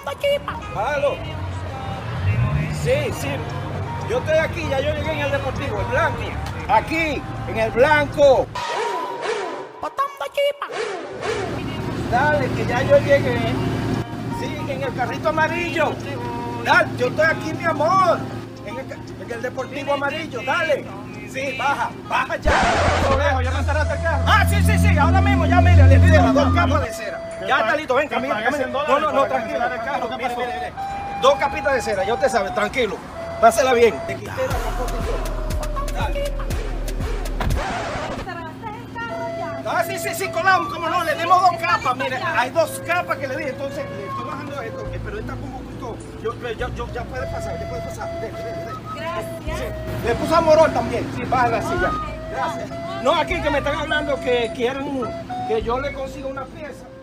Aló. Sí, sí. Yo estoy aquí, ya yo llegué en el Deportivo, el blanco. Aquí, en el blanco. Dale, que ya yo llegué. Sí, en el carrito amarillo. Dale, yo estoy aquí, mi amor. En el Deportivo amarillo, dale. Sí, baja ya. Viejo, ¿ya me encerraste el carro? Ah, sí, ahora mismo, ya mire, le pido las 2 capas de cera. Ya está listo, ven, camina. No, tranquilo. Mire. 2 capitas de cera, ya usted sabe, tranquilo. Pásela bien. Te quité la composición. Dale. Ah, sí, colamos, como no, le dimos 2 capas, mire, hay 2 capas que le di, entonces le estoy bajando esto, pero está como poquito, ya puede pasar, Dele. Gracias. Sí. Le puse amorol también, sí, bájala así ya. Gracias. No, aquí que me están hablando que quieren que yo le consiga una pieza.